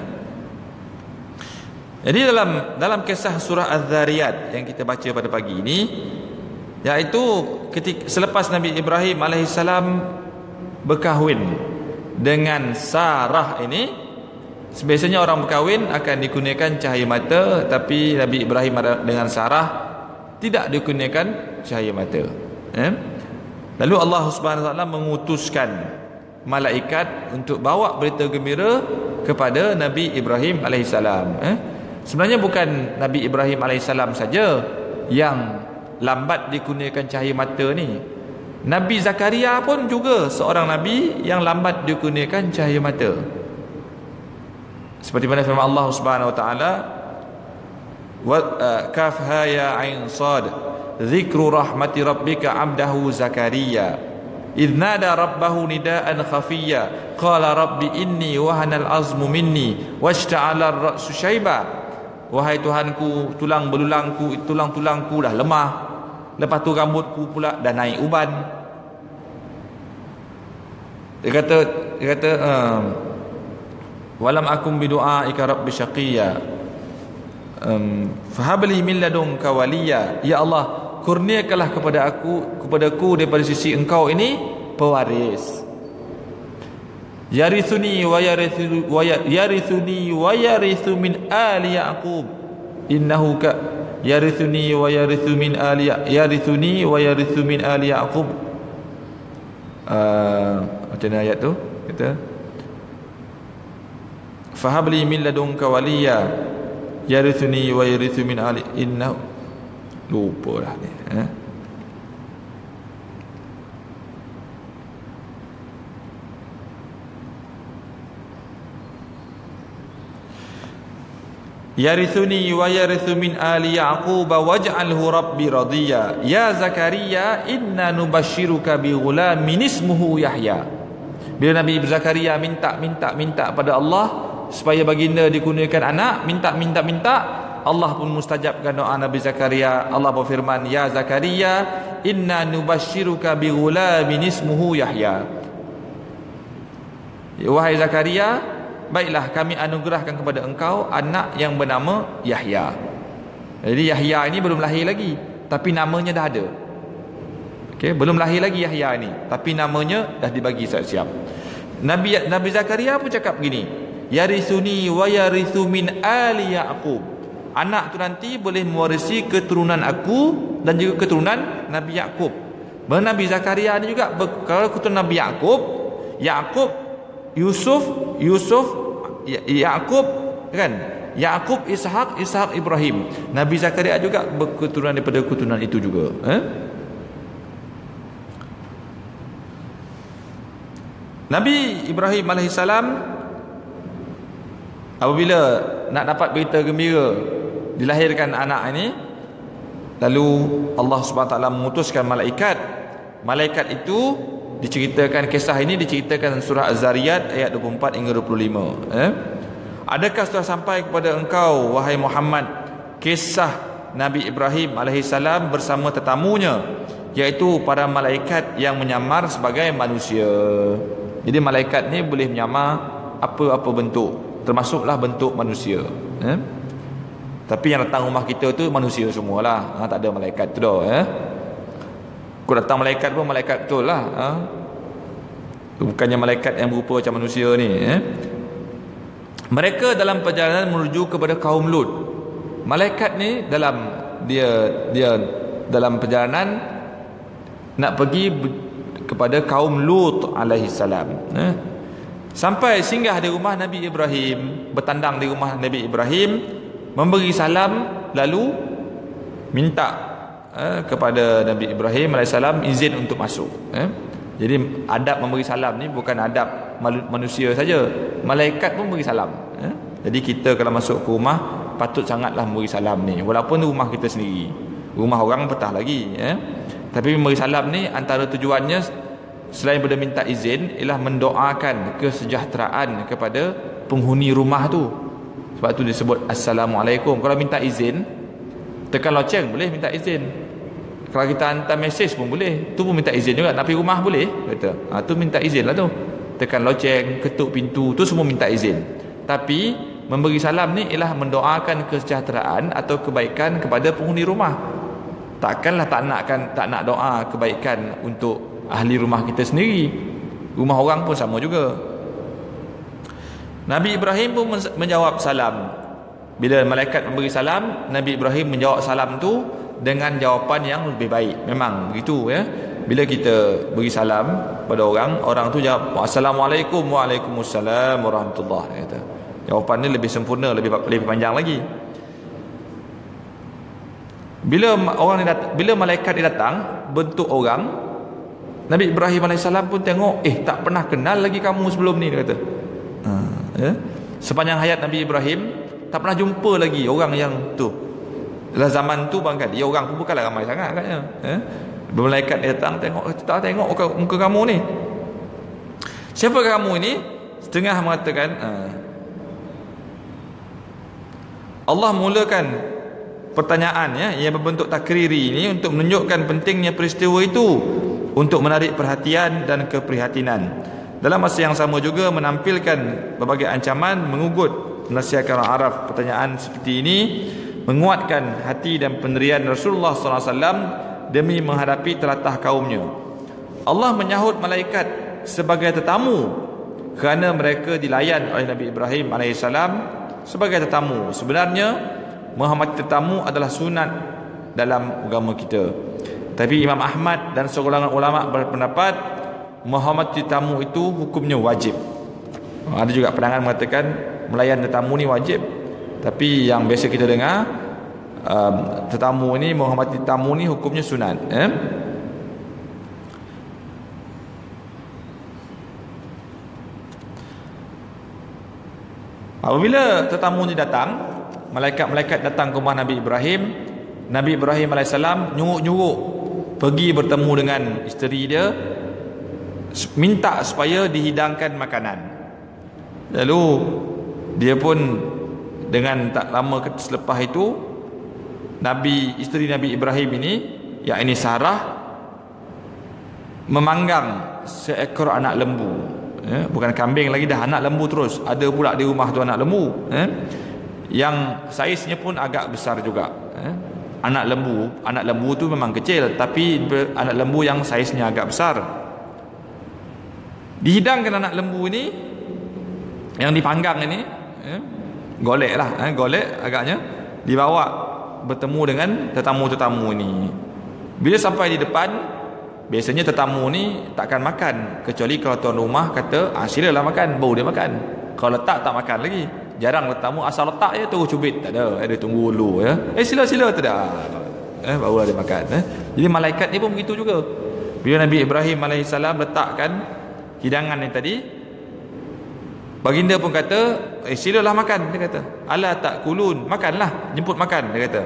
Jadi dalam dalam kisah surah Az-Zariyat yang kita baca pada pagi ini, iaitu ketika selepas Nabi Ibrahim alaihissalam berkahwin dengan Sarah ini, biasanya orang berkahwin akan dikurniakan cahaya mata, tapi Nabi Ibrahim dengan Sarah tidak dikurniakan cahaya mata. Eh? Lalu Allah Subhanahu Wa Taala mengutuskan malaikat untuk bawa berita gembira kepada Nabi Ibrahim alaihissalam. Eh? Sebenarnya bukan Nabi Ibrahim alaihissalam saja yang lambat dikurniakan cahaya mata ni. Nabi Zakaria pun juga seorang nabi yang lambat dikurniakan cahaya mata. Seperti mana firman Allah Subhanahu Wa Taala, wa kaf ha ya ain sad Dzikru rahmati rabbika 'abdahu Zakaria idh nada rabbahu nidaan khafiyya qala rabbi inni wahanal azmu minni washta'ala ar-ra'su syaiba. Wahai Tuhanku, tulang belulangku, tulang-tulangku dah lemah, lepas tu rambutku pula dah naik uban. Dia kata dia kata um, walam akum bidu'aika rabbi syaqiyya um, fahabli min ladunka waliya. Ya Allah, kurniakanlah kepada aku kepadaku daripada sisi engkau ini pewaris. Yarithuni wa yarithu wa yarithuni wa yarithu min ali Yaqub innahu ka yarithuni wa yarithu min ali yarithuni wa yarithu min ali Yaqub. Uh, macam mana ayat tu? Kata fahabli min ladunka waliya yarithuni wa yarithu min ali innahu, lupa dah ni eh? Yarithuni wa yarithu min ali Yaqub waj'alhu rabbi radiya. Ya Zakaria inna nubashiruka bi ghulamin ismuhu Yahya. Bila Nabi Zakaria minta minta minta pada Allah supaya baginda dikurniakan anak, minta minta minta, Allah pun mustajabkan doa Nabi Zakaria. Allah berfirman, ya Zakaria inna nubashiruka bi ghulamin ismuhu Yahya. Wahai Zakaria, baiklah kami anugerahkan kepada engkau anak yang bernama Yahya. Jadi Yahya ini belum lahir lagi, tapi namanya dah ada. Okey, belum lahir lagi Yahya ini, tapi namanya dah dibagi siap-siap. Nabi Nabi Zakaria pun cakap begini, yarithuni wa yarithu min ali Yaqub. Anak tu nanti boleh mewarisi keturunan aku dan juga keturunan Nabi Yaqub. Nabi Zakaria ni juga kalau keturunan Nabi Yaqub, Yaqub, Yusuf, Yusuf, Yaqub kan? Yaqub, Ishak, Ishak, Ibrahim. Nabi Zakaria juga berketurunan daripada keturunan itu juga, eh? Nabi Ibrahim alaihissalam apabila nak dapat berita gembira dilahirkan anak ini, lalu Allah Subhanahu Wa Taala mengutuskan malaikat. Malaikat itu diceritakan, kisah ini diceritakan surah Az-Zariyat ayat dua puluh empat hingga dua puluh lima, eh? Adakah sudah sampai kepada engkau wahai Muhammad kisah Nabi Ibrahim alaihissalam bersama tetamunya, iaitu para malaikat yang menyamar sebagai manusia. Jadi malaikat ni boleh menyamar apa-apa bentuk, termasuklah bentuk manusia, eh? Tapi yang datang rumah kita tu manusia semualah, ha, tak ada malaikat tu dah, eh? Kau datang malaikat pun malaikat betul lah, ha? Bukannya malaikat yang berupa macam manusia ni, eh? Mereka dalam perjalanan menuju kepada kaum Lut. Malaikat ni dalam dia dia dalam perjalanan nak pergi kepada kaum Lut alaihi salam, eh? Sampai singgah di rumah Nabi Ibrahim, bertandang di rumah Nabi Ibrahim, memberi salam, lalu minta eh, kepada Nabi Ibrahim alaihissalam izin untuk masuk, eh? Jadi adab memberi salam ni bukan adab manusia saja, malaikat pun beri salam, eh? Jadi kita kalau masuk ke rumah patut sangatlah memberi salam ni, walaupun rumah kita sendiri, rumah orang petah lagi, eh? Tapi memberi salam ni antara tujuannya selain daripada minta izin ialah mendoakan kesejahteraan kepada penghuni rumah tu. Sebab tu disebut Assalamualaikum. Kalau minta izin, tekan loceng boleh minta izin. Kalau kita hantar mesej pun boleh, tu pun minta izin juga. Tapi rumah boleh, kata. Ha, tu minta izin lah tu. Tekan loceng, ketuk pintu, tu semua minta izin. Tapi memberi salam ni ialah mendoakan kesejahteraan atau kebaikan kepada penghuni rumah. Takkanlah tak nakkan tak nak doa kebaikan untuk ahli rumah kita sendiri. Rumah orang pun sama juga. Nabi Ibrahim pun menjawab salam. Bila malaikat memberi salam, Nabi Ibrahim menjawab salam tu dengan jawapan yang lebih baik. Memang begitu, ya. Bila kita beri salam pada orang, orang tu jawab Assalamualaikum, Waalaikumsalam warahmatullahi wabarakatuh. Jawapan ni lebih sempurna, lebih lebih panjang lagi. Bila orang ni datang, bila malaikat dia datang bentuk orang, Nabi Ibrahim alaihissalam pun tengok, eh tak pernah kenal lagi kamu sebelum ni, dia kata. Ha, ya? Sepanjang hayat Nabi Ibrahim tak pernah jumpa lagi orang yang tu. Dalam zaman tu barangkali orang pun bukanlah ramai sangat katnya. Eh? Malaikat datang tengok, tak tengok muka, muka kamu ni. Siapa kamu ini? Setengah mengatakan uh, Allah mulakan pertanyaan ya, yang berbentuk takriri ini untuk menunjukkan pentingnya peristiwa itu untuk menarik perhatian dan keprihatinan. Dalam masa yang sama juga menampilkan berbagai ancaman, mengugut menasihatkan orang Arab. Pertanyaan seperti ini menguatkan hati dan pendirian Rasulullah sallallahu alaihi wasallam demi menghadapi telatah kaumnya. Allah menyahut malaikat sebagai tetamu kerana mereka dilayan oleh Nabi Ibrahim alaihissalam sebagai tetamu. Sebenarnya menghormati tetamu adalah sunat dalam agama kita. Tapi Imam Ahmad dan segolongan ulama berpendapat menghormati tetamu itu hukumnya wajib. Ada juga pandangan mengatakan melayan tetamu ni wajib. Tapi yang biasa kita dengar, um, tetamu ni, menghormati tetamu ni hukumnya sunat. Eh? Apabila tetamu ni datang, malaikat-malaikat datang ke rumah Nabi Ibrahim, Nabi Ibrahim alaihissalam nyuruk-nyuruk pergi bertemu dengan isteri dia, minta supaya dihidangkan makanan. Lalu dia pun dengan tak lama selepas itu, Nabi isteri Nabi Ibrahim ini, yakni Sarah, memanggang seekor anak lembu. Eh, bukan kambing lagi dah, anak lembu terus. Ada pula di rumah tu anak lembu. Eh, yang saiznya pun agak besar juga. Eh, anak lembu, anak lembu tu memang kecil, tapi anak lembu yang saiznya agak besar. Dihidangkan anak lembu ini, yang dipanggang ini, eh, golek lah, eh, golek agaknya, dibawa bertemu dengan tetamu-tetamu ini. Bila sampai di depan, biasanya tetamu ni takkan makan, kecuali kalau tuan rumah kata, ah, silalah makan, baru dia makan. Kalau letak tak makan lagi. Jarang tetamu asal letak je terus cubit, tak ada, eh, dia tunggu dulu ya. Eh sila sila tak ada. Eh barulah dia makan, eh. Jadi malaikat ni pun begitu juga. Bila Nabi Ibrahim alaihissalam letakkan hidangan ni tadi, baginda pun kata, eh silalah makan, dia kata. Ala takulun, makanlah, jemput makan, dia kata.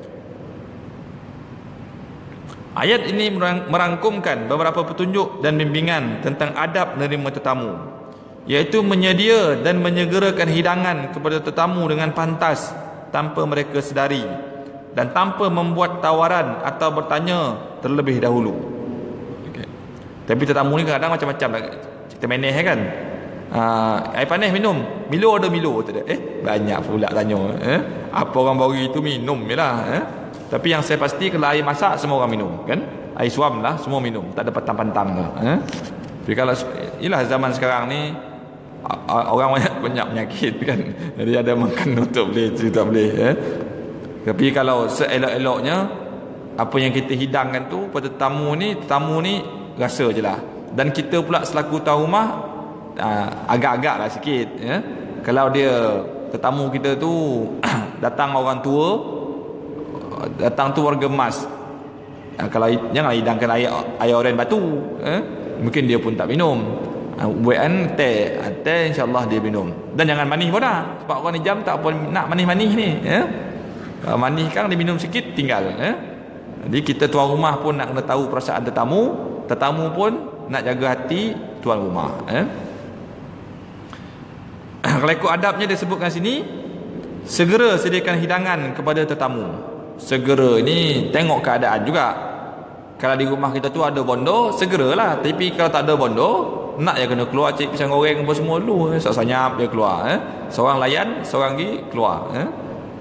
Ayat ini merangkumkan beberapa petunjuk dan bimbingan tentang adab menerima tetamu, iaitu menyedia dan menyegerakan hidangan kepada tetamu dengan pantas tanpa mereka sedari, dan tanpa membuat tawaran atau bertanya terlebih dahulu. Okay. Tapi tetamu ni kadang-kadang macam-macam, kita manage kan. Uh, air panas minum, Milo ada Milo tak ada. Eh banyak pula tanya, eh apa orang bagi itu minum je lah, eh. Tapi yang saya pasti kalau air masak semua orang minum kan. Air suam lah semua minum, tak ada pantang-pantang lah, eh? Tapi kalau ialah zaman sekarang ni orang banyak banyak penyakit kan. Jadi ada makan nutup boleh, cerita boleh, eh? Tapi kalau seelok-eloknya apa yang kita hidangkan tu pada tetamu ni, tetamu ni rasa je lah. Dan kita pula selaku tuan rumah agak-agak lah sikit, ya? Kalau dia tetamu kita tu datang orang tua, datang tu warga emas, ha, kalau jangan hidangkan air air oren batu, eh? Mungkin dia pun tak minum. Ha, buatan teh, teh insya-Allah dia minum. Dan jangan manis pun dah. Sebab orang ni jam tak apa nak manis-manis ni, eh? Ha, manis kan dia minum sikit tinggal, eh? Jadi kita tuan rumah pun nak kena tahu perasaan tetamu, tetamu pun nak jaga hati tuan rumah, eh? Kalau ikut adabnya dia sebutkan sini, segera sediakan hidangan kepada tetamu. Segera ni tengok keadaan juga. Kalau di rumah kita tu ada bondo, segeralah. Tapi kalau tak ada bondo, nak ya kena keluar cik pisang goreng apa semua dulu, eh. Sanyap dia keluar, eh. Seorang layan, seorang lagi keluar, eh.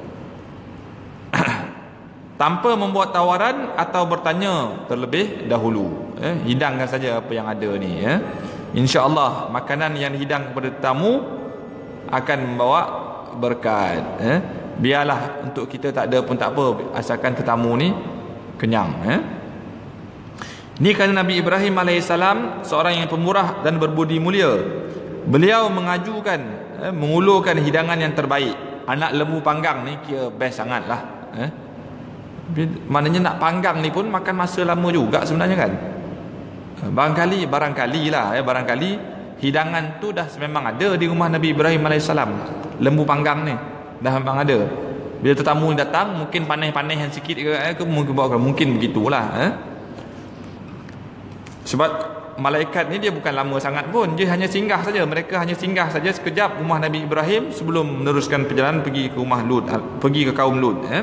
Tanpa membuat tawaran atau bertanya terlebih dahulu, eh. Hidangkan saja apa yang ada ni, eh. InsyaAllah makanan yang dihidang kepada tetamu akan membawa berkat, eh. Biarlah untuk kita tak ada pun tak apa, asalkan tetamu ni kenyang, eh. Ini kerana Nabi Ibrahim alaihissalam seorang yang pemurah dan berbudi mulia. Beliau mengajukan, eh, mengulurkan hidangan yang terbaik. Anak lembu panggang ni kira best sangat lah, eh. Maknanya nak panggang ni pun makan masa lama juga sebenarnya kan. Barangkali, barangkali lah, eh, barangkali hidangan tu dah memang ada di rumah Nabi Ibrahim alaihissalam. Lembu panggang ni dah memang ada. Bila tetamu datang mungkin panas-panas sikit ke, eh, ke mungkin bawa mungkin begitulah eh. Sebab malaikat ni dia bukan lama sangat pun, dia hanya singgah saja, mereka hanya singgah saja sekejap rumah Nabi Ibrahim sebelum meneruskan perjalanan pergi ke rumah Lut, pergi ke kaum Lut eh.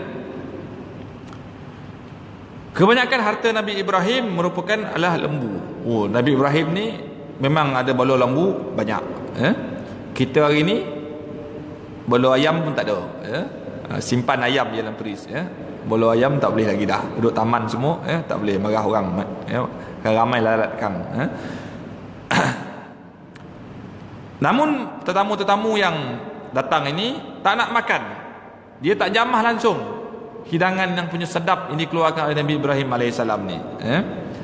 Kebanyakan harta Nabi Ibrahim merupakan adalah lembu. Oh, Nabi Ibrahim ni memang ada baloi lembu banyak eh. Kita hari ni baloi ayam pun tak ada eh. Simpan ayam je dalam peris ya. Baloi ayam tak boleh lagi dah. Duduk taman semua ya, tak boleh, marah orang ya. Ramai lalat kang ya. Namun tetamu-tetamu yang datang ini tak nak makan. Dia tak jamah langsung hidangan yang punya sedap ini keluarkan oleh Nabi Ibrahim alaihissalam ni ya.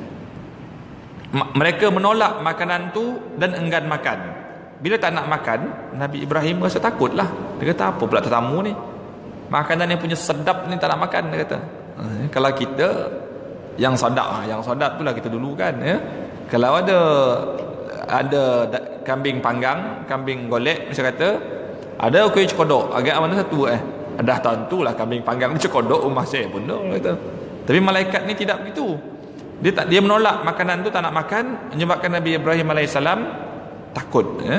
Mereka menolak makanan tu dan enggan makan. Bila tak nak makan, Nabi Ibrahim rasa takut lah. Dia kata apa pula tetamu ni, makanan yang punya sedap ni tak nak makan, dia kata. Eh, kalau kita yang sedap, yang sedap tu lah kita dulu kan ya. Kalau ada ada kambing panggang, kambing golek macam kata, ada kuih cekodok, agak mana satu eh. Dah tentulah kambing panggang ni cekodok rumah saya pun dah kata. Tapi malaikat ni tidak begitu. Dia tak dia menolak makanan tu, tak nak makan, menyebabkan Nabi Ibrahim alaihissalam takut ya.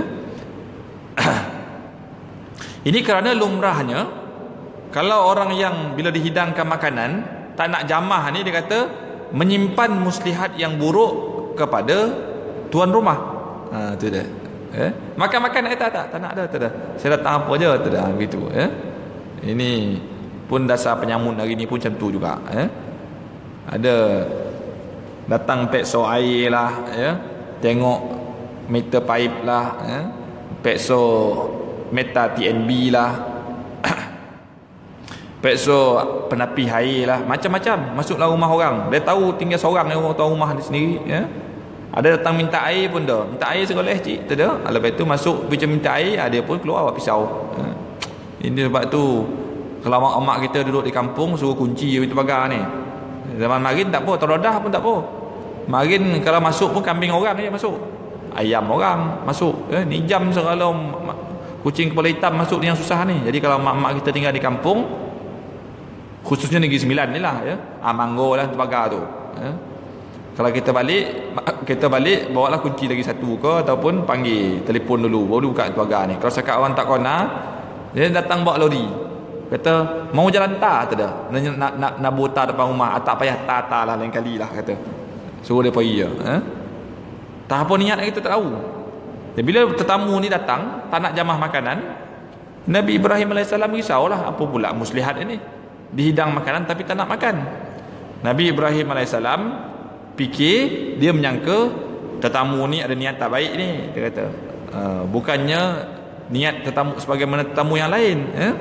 Ini kerana lumrahnya kalau orang yang bila dihidangkan makanan tak nak jamah ni, dia kata menyimpan muslihat yang buruk kepada tuan rumah. Ha tu dia. Eh? Makan-makan eh, tak tak tak nak ada, tak ada. Saya datang apa je, tak ada begitu eh. Ini pun dasar penyamun hari ni pun macam tu juga eh. Ada datang pekso air lah ya. Tengok meter pipe lah eh. Pekso meta T N B lah. Pekso penapi air lah, macam-macam masuklah rumah orang. Dia tahu tinggal seorang ni, orang tahu rumah dia sendiri ya. Ada datang minta air pun dah, minta air segoleh cik, tak ada. Lepas tu masuk pergi minta air, dia pun keluar bawa pisau ya. Ini sebab tu kalau mak-mak kita duduk di kampung suruh kunci pintu pagar ni. Zaman marin tak apa, terodah pun tak apa. Marin kalau masuk pun kambing orang je masuk, ayam orang masuk ya. Ni jam kalau kucing kepala hitam masuk ni yang susah ni. Jadi kalau mak-mak kita tinggal di kampung, khususnya Negeri Sembilan ni lah ya, Amanggo lah pagar tu ya. Kalau kita balik, kita balik bawalah kunci lagi satu ke, ataupun panggil telefon dulu baru buka pagar ni. Kalau sekat orang tak kena, dia datang bawa lori, kata mau jalan tak, tak ada nak nak, nak, nak buta depan rumah, tak payah tata lah lain kali lah, kata suruh dia pergi ya. Ha? Tak apa niat kita tak tahu. Jadi bila tetamu ni datang tak nak jamah makanan, Nabi Ibrahim alaihissalam risaulah, apa pula muslihat ini, dihidang makanan tapi tak nak makan. Nabi Ibrahim alaihissalam fikir, dia menyangka tetamu ni ada niat tak baik ni, dia kata uh, bukannya niat tetamu sebagaimana tetamu yang lain eh?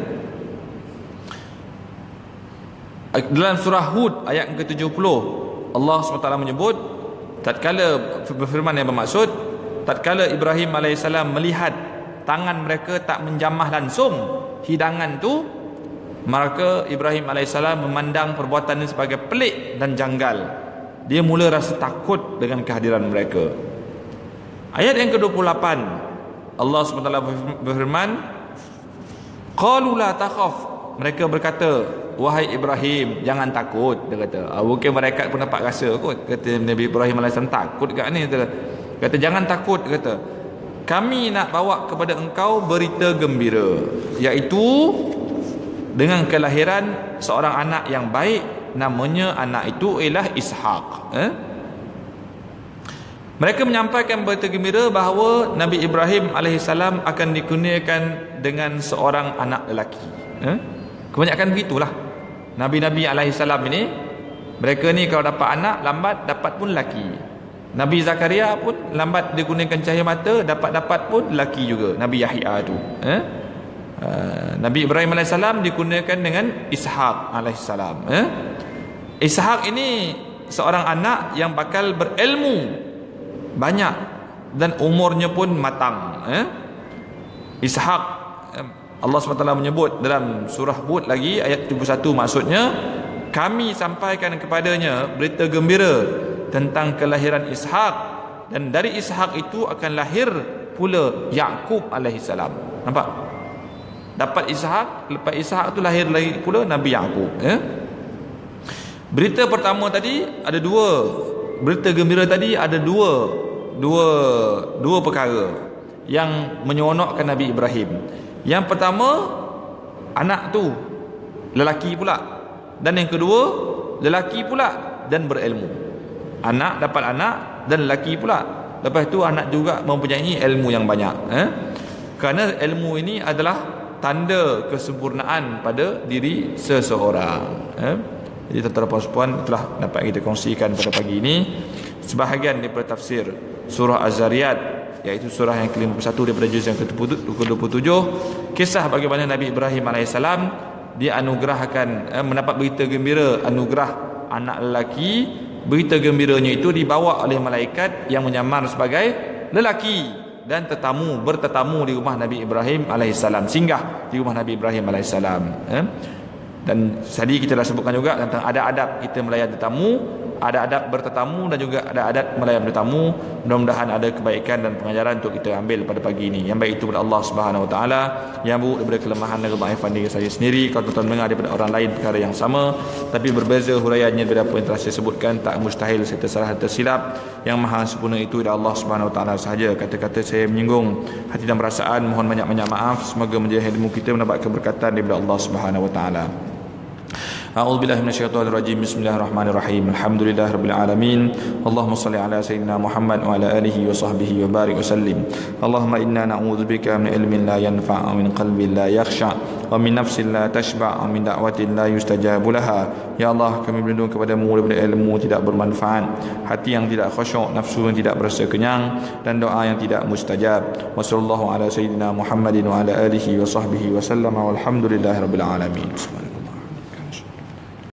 Dalam surah Hud ayat ke tujuh puluh Allah subhanahu wa taala menyebut, tatkala berfirman yang bermaksud, tatkala Ibrahim alaihissalam melihat tangan mereka tak menjamah langsung hidangan tu, maka Ibrahim alaihissalam memandang perbuatan ini sebagai pelik dan janggal. Dia mula rasa takut dengan kehadiran mereka. Ayat yang ke dua puluh lapan Allah subhanahu wa taala berfirman, qalu la takhaf, mereka berkata, wahai Ibrahim jangan takut. Dia kata, ah, mungkin mereka pun dapat rasa kot, kata Nabi Ibrahim alaihissalam takut kat ni. Dia kata jangan takut, dia kata kami nak bawa kepada engkau berita gembira, iaitu dengan kelahiran seorang anak yang baik, namanya anak itu ialah Ishaq eh? Mereka menyampaikan berita gembira bahawa Nabi Ibrahim alaihissalam akan dikurniakan dengan seorang anak lelaki eh? Kebanyakan begitulah Nabi-Nabi alaihissalam ini, mereka ni kalau dapat anak lambat dapat pun lelaki. Nabi Zakaria pun lambat dikurniakan cahaya mata, dapat-dapat pun lelaki juga, Nabi Yahya tu eh? Uh, Nabi Ibrahim alaihissalam dikurniakan dengan Ishaq alaihissalam eh? Ishaq ini seorang anak yang bakal berilmu banyak dan umurnya pun matang eh? Ishaq, Allah subhanahu wa taala menyebut dalam surah Hud lagi ayat tujuh puluh satu, maksudnya kami sampaikan kepadanya berita gembira tentang kelahiran Ishaq, dan dari Ishaq itu akan lahir pula Yaqub alaihissalam. Nampak? dapat Ishak, lepas Ishak tu lahir lagi pula Nabi Yaqub, ya. Berita pertama tadi ada dua, berita gembira tadi ada dua dua dua perkara yang menyeronokkan Nabi Ibrahim. Yang pertama, anak tu lelaki pula, dan yang kedua lelaki pula dan berilmu. Anak dapat anak dan lelaki pula, lepas tu anak juga mempunyai ilmu yang banyak, eh? Kerana ilmu ini adalah tanda kesempurnaan pada diri seseorang, eh? Jadi tuan-tuan dan puan, itulah dapat kita kongsikan pada pagi ini sebahagian daripada tafsir surah Az-Zariyat, iaitu surah yang ke lima puluh satu daripada juz yang ke dua puluh tujuh, kisah bagaimana Nabi Ibrahim alaihissalam dianugerahkan, eh, mendapat berita gembira anugerah anak lelaki. Berita gembiranya itu dibawa oleh malaikat yang menyamar sebagai lelaki dan tetamu, bertetamu di rumah Nabi Ibrahim alaihissalam, singgah di rumah Nabi Ibrahim alaihissalam, eh? Dan tadi kita dah sebutkan juga tentang ada adab kita melayan tetamu, ada adab bertetamu dan juga ada adab melayan tetamu. Mudah-mudahan ada kebaikan dan pengajaran untuk kita ambil pada pagi ini. Yang baik itu daripada Allah Subhanahu Wa Taala, yang buruk daripada kelemahan dan kedaifan diri saya sendiri. Kalau tuan-tuan mendengar daripada orang lain perkara yang sama tapi berbeza huraiannya daripada apa yang telah saya sebutkan, tak mustahil saya tersalah tersilap. Yang maha sempurna itu adalah Allah Subhanahu Wa Taala sahaja. Kata-kata saya menyinggung hati dan perasaan, mohon banyak-banyak maaf. Semoga menjadi ilmu kita mendapat keberkatan daripada Allah Subhanahu Wa Taala. A'udzubillahi minasyaitonirrajim. Bismillahirrahmanirrahim. Alhamdulillahirabbil alamin. Allahumma shalli ala sayyidina Muhammad wa ala alihi wa sahbihi wa barik wa sallim. Allahumma inna na'udzubika min ilmin la yanfa' wa min qalbin la yakhsha' wa min nafsin la tashba' wa min da'watin la yustajabu laha. Ya Allah, kami berlindung kepadamu daripada ilmu tidak bermanfaat, hati yang tidak khusyuk, nafsu yang tidak berasa kenyang, dan doa yang tidak mustajab. Wa sallallahu ala sayyidina Muhammadin wa ala alihi wa sahbihi wa sallam. Walhamdulillahirabbil alamin. Bismillah.